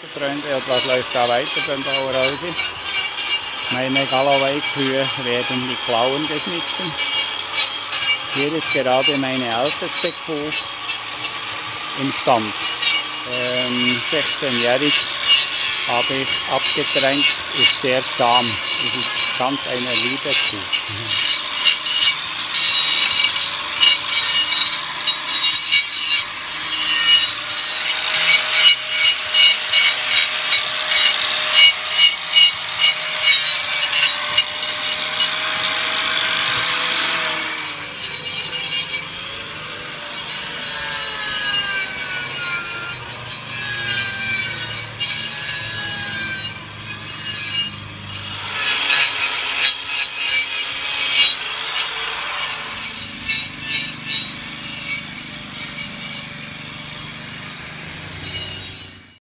Freunde, und was läuft da weiter beim Bauer Aldi? Meine Galloway-Kühe werden die Klauen geschnitten. Hier ist gerade meine älteste Kuh im Stand. 16-jährig habe ich abgetränkt, ist sehr zahm. Das ist ganz eine liebe Kuh.